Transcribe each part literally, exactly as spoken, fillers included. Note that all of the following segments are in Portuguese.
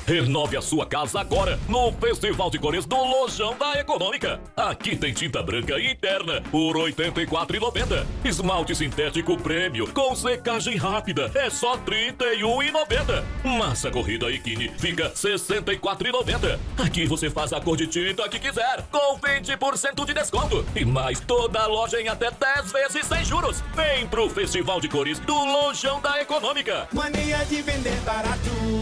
Renove a sua casa agora no Festival de Cores do Lojão da Econômica. Aqui tem tinta branca interna por oitenta e quatro reais e noventa centavos. Esmalte sintético prêmio com secagem rápida é só trinta e um reais e noventa centavos. Massa corrida Ikine fica sessenta e quatro reais e noventa centavos. Aqui você faz a cor de tinta que quiser com vinte por cento de desconto. E mais toda a loja em até dez vezes sem juros. Vem pro Festival de Cores do Lojão da Econômica. Mania de vender barato.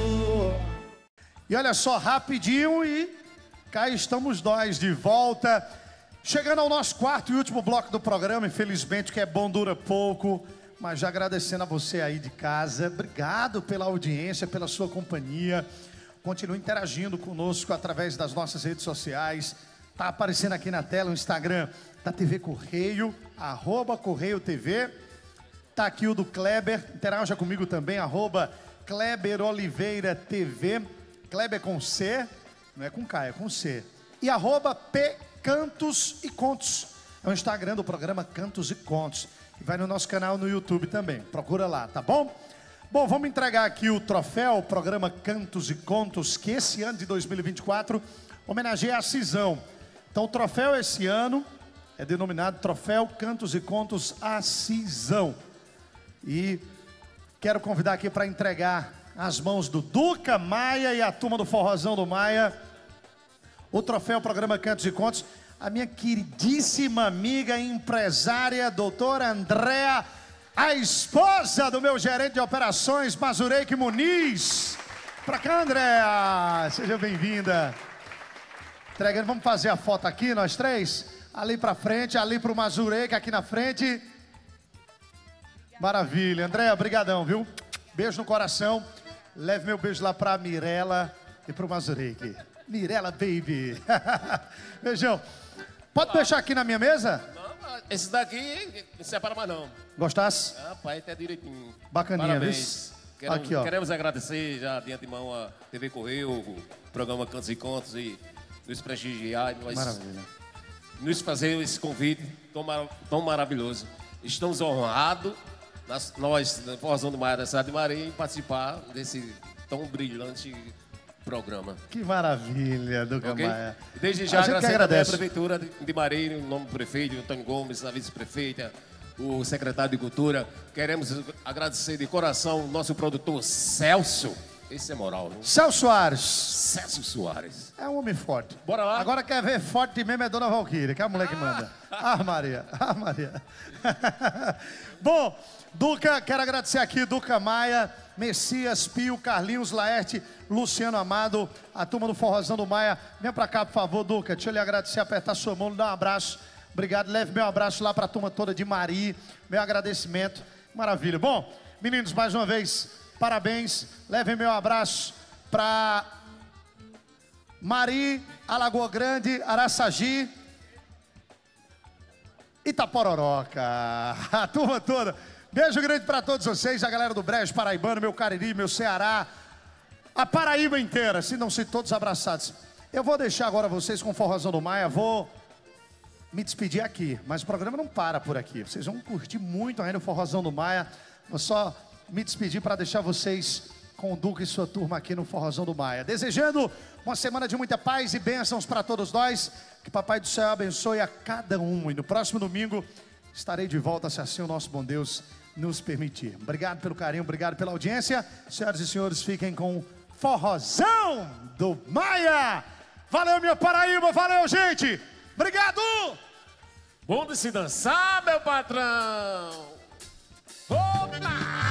E olha só, rapidinho, e cá estamos nós de volta. Chegando ao nosso quarto e último bloco do programa, infelizmente, que é bom, dura pouco. Mas já agradecendo a você aí de casa. Obrigado pela audiência, pela sua companhia. Continue interagindo conosco através das nossas redes sociais. Tá aparecendo aqui na tela o Instagram da T V Correio, arroba Correio T V. Tá aqui o do Kleber, interaja comigo também, arroba Kleber Oliveira T V. Kleber com C, não é com K, é com C. E arroba P Cantos e Contos. É o Instagram do programa Cantos e Contos. E vai no nosso canal no YouTube também. Procura lá, tá bom? Bom, vamos entregar aqui o troféu, o programa Cantos e Contos, que esse ano de dois mil e vinte e quatro homenageia a Cisão. Então o troféu esse ano é denominado Troféu Cantos e Contos a Cisão. E quero convidar aqui para entregar as mãos do Duca Maia e a turma do Forrozão do Maia o troféu Programa Cantos e Contos, a minha queridíssima amiga empresária, doutora Andréa, a esposa do meu gerente de operações, Mazureik Muniz. Pra cá, Andréa, seja bem-vinda. Entregando, vamos fazer a foto aqui, nós três, ali pra frente, ali pro Mazureik, aqui na frente. Maravilha, Andréa, brigadão, viu? Beijo no coração. Leve meu beijo lá pra Mirella e pro Mazureik. Mirella, baby. Beijão. Pode deixar aqui na minha mesa? Não, esse daqui não separa mais não. Gostasse? Ah, pai, até direitinho. Bacaninha, parabéns. Queremos, aqui, ó. Queremos agradecer já de antemão a T V Correio, o programa Cantos e Contos, e nos prestigiar e nós, Maravilha. nos fazer esse convite tão, mar, tão maravilhoso. Estamos honrados, nas, nós, na Forrozão do Maia da cidade de Maria, em participar desse tão brilhante programa. Que maravilha, Duca Okay? Maia. Desde já A gente que agradecer também a agradece. Prefeitura de Maria, em nome do prefeito, Antônio Gomes, a vice-prefeita, o secretário de Cultura. Queremos agradecer de coração o nosso produtor Celso. Esse é moral, né? Celso Soares. Celso Soares. É um homem forte. Bora lá? Agora quer ver forte mesmo é Dona Valquíria, que é a mulher que manda. Ah, Maria. Ah, Maria. Bom, Duca, quero agradecer aqui, Duca Maia, Messias, Pio, Carlinhos, Laerte, Luciano Amado, a turma do Forrozão do Maia. Vem pra cá, por favor, Duca. Deixa eu lhe agradecer, apertar sua mão, dar um abraço. Obrigado, leve meu abraço lá pra turma toda de Mari. Meu agradecimento. Maravilha. Bom, meninos, mais uma vez, parabéns. Levem meu abraço pra Mari, Alagoa Grande, Araçagi, Itapororoca. A turma toda. Beijo grande para todos vocês, a galera do Brejo Paraibano, meu Cariri, meu Ceará, a Paraíba inteira, se não se todos abraçados. Eu vou deixar agora vocês com o Forrozão do Maia, vou me despedir aqui, mas o programa não para por aqui. Vocês vão curtir muito ainda o Forrozão do Maia. Vou só me despedir para deixar vocês com o Duca e sua turma aqui no Forrozão do Maia. Desejando uma semana de muita paz e bênçãos para todos nós. Que Papai do Céu abençoe a cada um. E no próximo domingo estarei de volta, se assim o nosso bom Deus nos permitir. Obrigado pelo carinho, obrigado pela audiência. Senhoras e senhores, fiquem com o Forrozão do Maia. Valeu, minha Paraíba, valeu, gente. Obrigado. Bom de se dançar, meu patrão. Opa!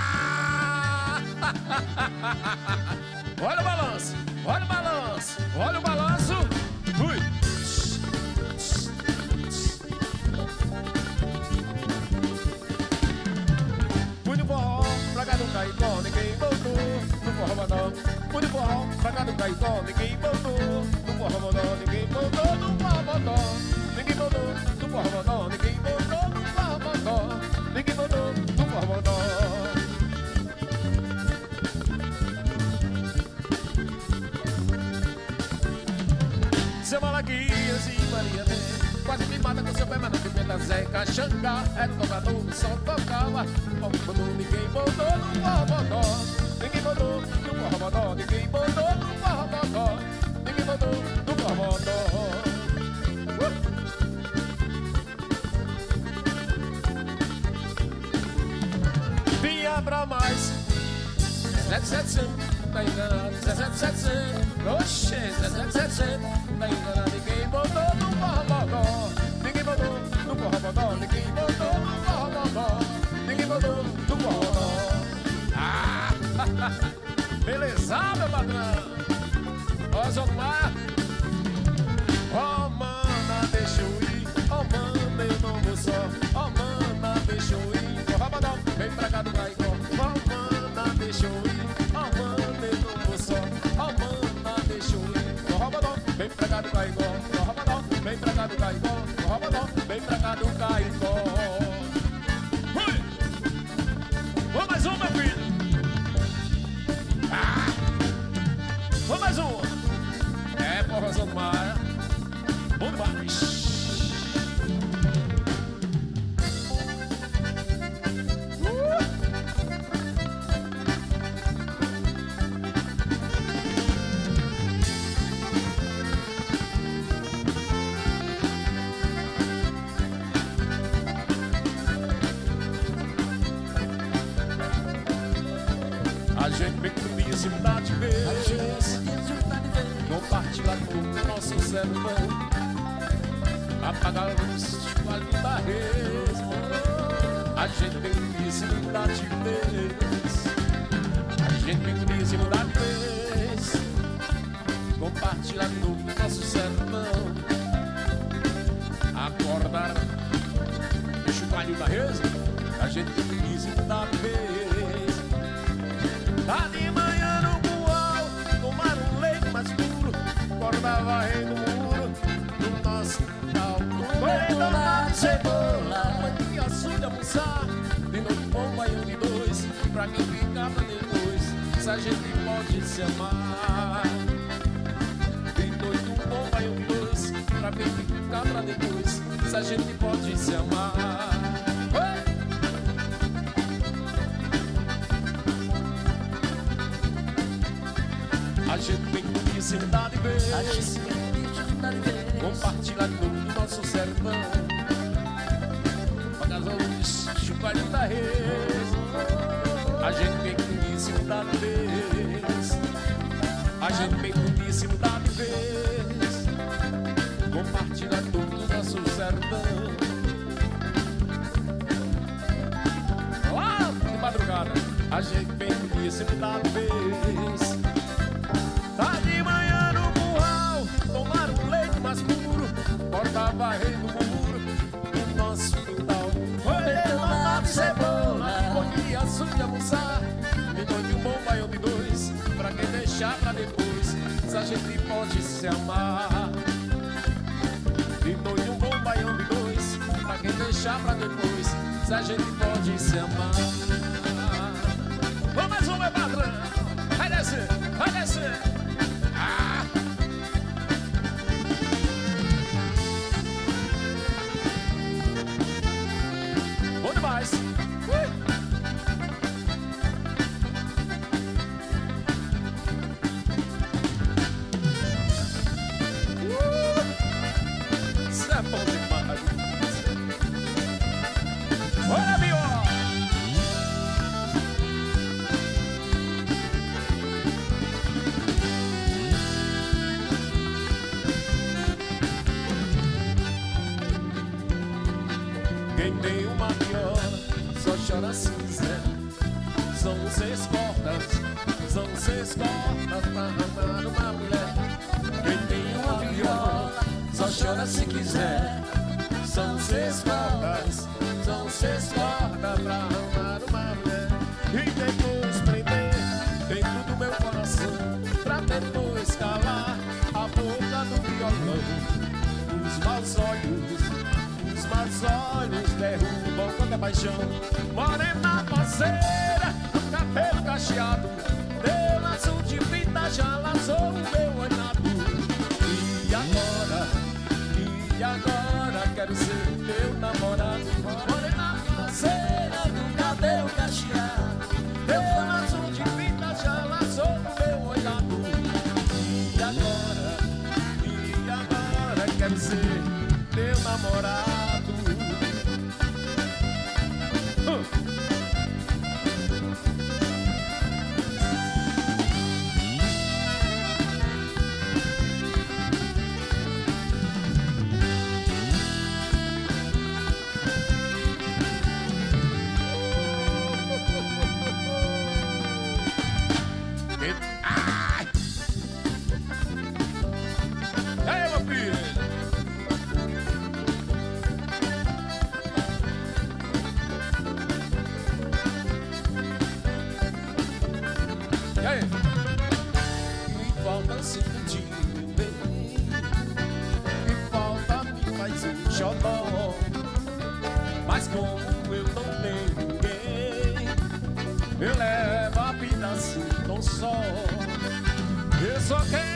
Olha o balanço, olha o balanço, olha o balanço. Fui. Fui no forró, pra cá do Caicó, ninguém voltou. No forró modó, fui no forró, pra cá do Caicó, ninguém voltou. No forró modó, ninguém voltou. No forró modó, ninguém voltou. No forró modó, ninguém voltou. No forró modó, ninguém voltou. No forró modó. Seu Malaquias e Maria Né quase me mata com seu pé, mas não pimenta Zeca Xangá. Era o tocador, só tocava. Ninguém botou no forró modó. Ninguém botou no forró modó. Ninguém botou no forró modó. botou no forrobodó. Vinha pra mais sete sete sete, tá enganado, sete sete sete, oxe, sete sete sete, tá enganado, ninguém botou no forrobodó, ninguém botou no forrobodó, ninguém botou no forrobodó, ninguém botou no forrobodó. Ah, beleza, meu patrão. Ó, Zomar. Ó, mana, deixa eu ir, ó, mana, eu não vou só, ó, mana, deixa eu ir, forrobodó, vem pra cá do Caicó, ó, mana, deixa eu ir, ó, mana, eu não vou só, ó, mana, deixa eu ir, forrobodó, vem pra cá do Caicó, forrobodó, vem pra cá do Caicó, forrobodó, vem pra cá do Caicó. Vamos mais um, meu filho. Ah! Vamos mais um. É, porrazão do mar. Bom demais. A gente vem com isso pra te ver, compartilhar com o nosso sermão, apagar a luz, escolhe da rede. A gente vem com isso pra te ver, a gente vem com isso pra te ver, compartilhar com o nosso sermão, acordar, deixa o galho da rede. A gente vem com isso pra te ver. Tá de manhã no curral, tomar um leite mais puro, acordar varrendo o muro do nosso quintal. Comer tomate, cebola, e açúcar, almoçar, de noite bom baião de dois, pra quem ficar pra depois, se a gente pode se amar. De noite um bom baião de dois, pra quem ficar pra depois, se a gente pode se amar. A gente vem com isso dá de vez, compartilhar com o nosso sermão, pagar as luzes, chupar da rede. A gente vem com isso dá de vez, a gente vem com isso dá de vez, compartilhar com o nosso sermão. Lá de madrugada, a gente vem com isso dá de vez. Tá de manhã no curral, tomar um leite mais puro, cortar varrendo o muro do nosso quintal. Comer tomate, cebola, põe de açúcar e almoçar, me dou de um bom baião de dois, pra quem deixar pra depois, se a gente pode se amar. Me dou de um bom baião de dois, pra quem deixar pra depois, se a gente pode se amar. Vamos mais um, meu patrão. Vai descer, vai descer. Ah! Bom demais. Ui! Uh! Isso é bom demais. Olha, Biola! Quem tem uma viola só chora se quiser. São seis cordas, são seis cordas pra amar uma mulher. Quem tem uma viola só chora se quiser. São seis cordas, são seis cordas pra amar uma mulher. E depois prender dentro do meu coração, pra depois calar a boca do violão. Os maus olhos, os maus olhos derrubam qualquer paixão. Morena parceira, do cabelo cacheado, teu laço de fita já laçou o meu olhado. E agora, e agora quero ser teu namorado. Morena parceira, do cabelo cacheado, teu laço de fita já laçou o meu olhado. E agora, eu levo a vida assim tão só. Eu só quero